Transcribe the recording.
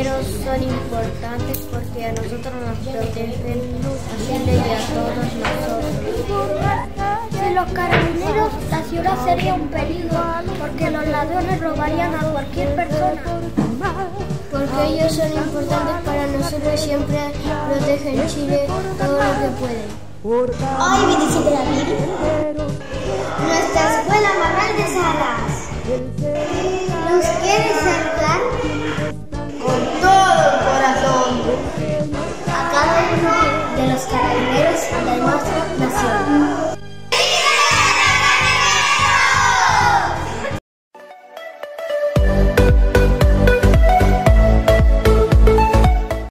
carabineros son importantes porque a nosotros nos protegen, Hacienda y a todos nosotros. Sin los carabineros, la ciudad sería un peligro porque los ladrones robarían a cualquier persona. Porque ellos son importantes para nosotros y siempre protegen Chile todo lo que pueden. Hoy, 27 de abril, nuestra escuela Manuel de Salas nos quiere